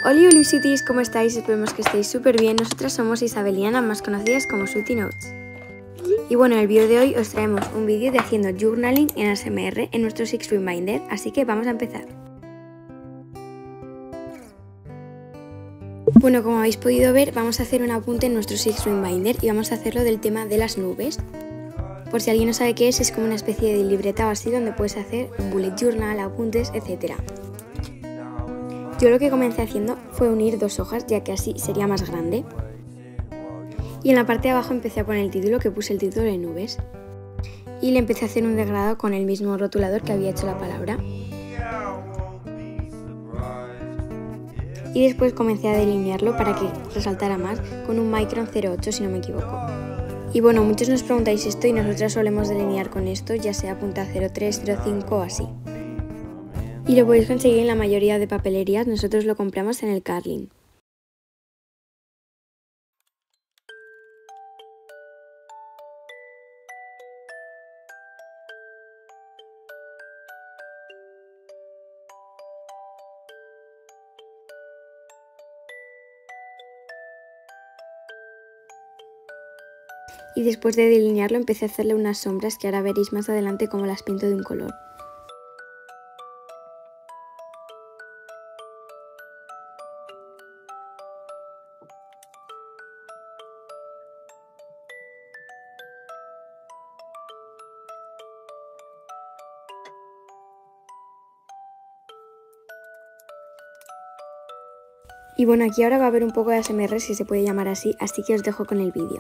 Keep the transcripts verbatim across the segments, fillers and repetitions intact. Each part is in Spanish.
Hola Luisities, ¿cómo estáis? Esperemos que estéis súper bien. Nosotras somos Isabel y Ana, más conocidas como Sweetie Notes. Y bueno, en el vídeo de hoy os traemos un vídeo de haciendo journaling en A S M R en nuestro Six Reminder, así que vamos a empezar. Bueno, como habéis podido ver, vamos a hacer un apunte en nuestro Six Reminder y vamos a hacerlo del tema de las nubes. Por si alguien no sabe qué es, es como una especie de libreta o así donde puedes hacer un bullet journal, apuntes, etcétera. Yo lo que comencé haciendo fue unir dos hojas, ya que así sería más grande. Y en la parte de abajo empecé a poner el título, que puse el título de nubes. Y le empecé a hacer un degradado con el mismo rotulador que había hecho la palabra. Y después comencé a delinearlo para que resaltara más con un Micron cero ocho, si no me equivoco. Y bueno, muchos nos preguntáis esto y nosotras solemos delinear con esto, ya sea punta cero tres, cero cinco o así. Y lo podéis conseguir en la mayoría de papelerías, nosotros lo compramos en el Carling. Y después de delinearlo empecé a hacerle unas sombras que ahora veréis más adelante cómo las pinto de un color. Y bueno, aquí ahora va a haber un poco de A S M R, si se puede llamar así, así que os dejo con el vídeo.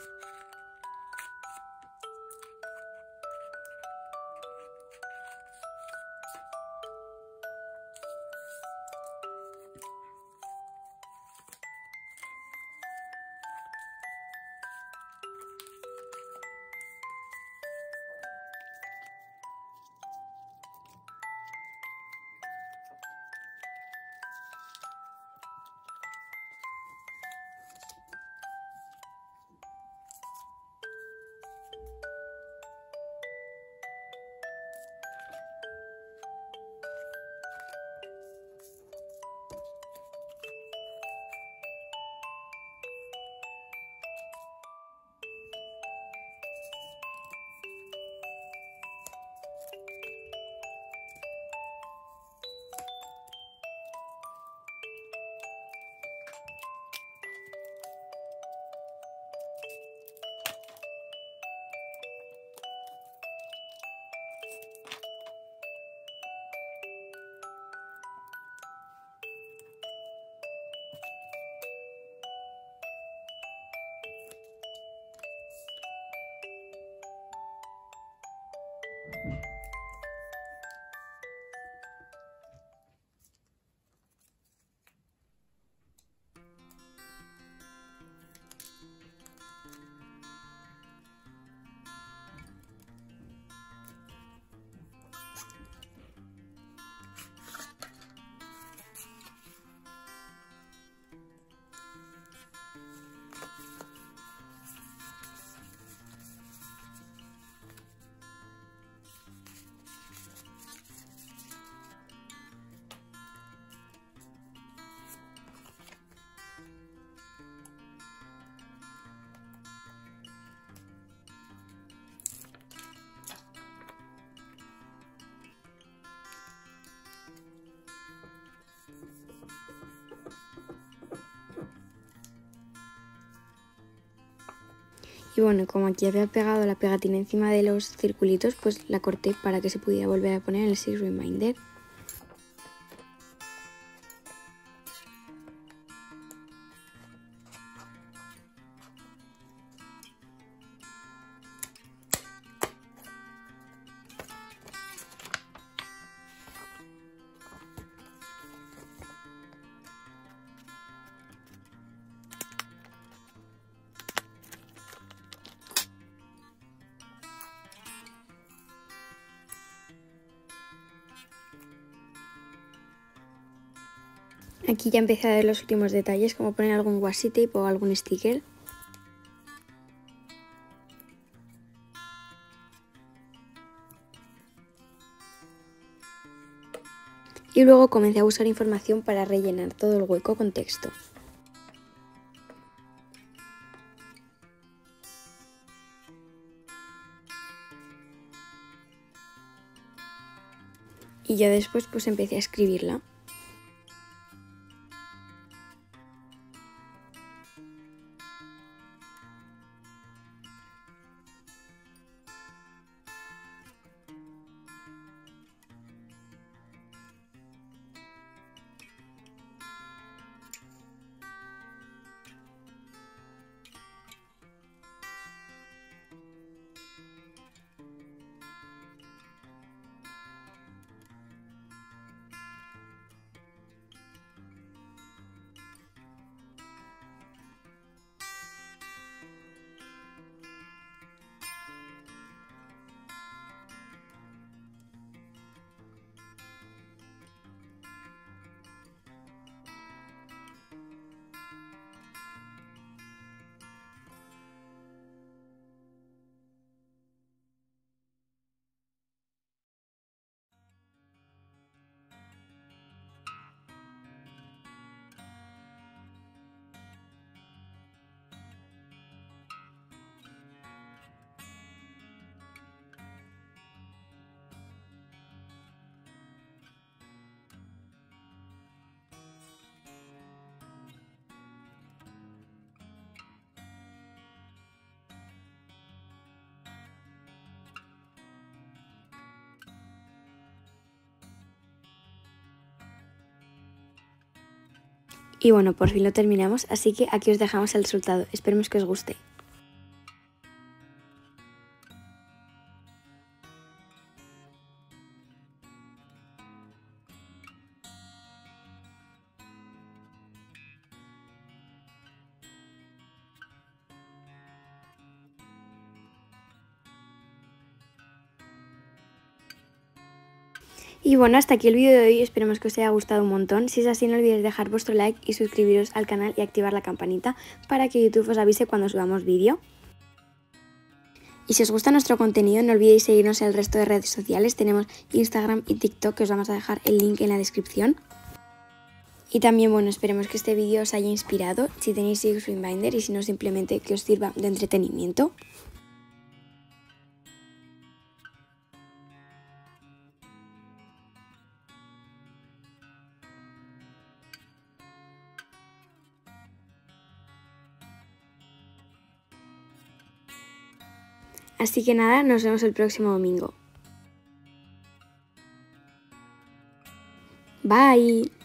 Y bueno, como aquí había pegado la pegatina encima de los circulitos, pues la corté para que se pudiera volver a poner en el Six Reminder. Aquí ya empecé a ver los últimos detalles, como poner algún washi tape o algún sticker. Y luego comencé a buscar información para rellenar todo el hueco con texto. Y ya después pues empecé a escribirla. Y bueno, por fin lo terminamos, así que aquí os dejamos el resultado. Esperemos que os guste. Y bueno, hasta aquí el vídeo de hoy, esperemos que os haya gustado un montón. Si es así, no olvidéis dejar vuestro like y suscribiros al canal y activar la campanita para que YouTube os avise cuando subamos vídeo. Y si os gusta nuestro contenido, no olvidéis seguirnos en el resto de redes sociales. Tenemos Instagram y TikTok, que os vamos a dejar el link en la descripción. Y también, bueno, esperemos que este vídeo os haya inspirado, si tenéis Six Ring Binder, y si no, simplemente que os sirva de entretenimiento. Así que nada, nos vemos el próximo domingo. Bye.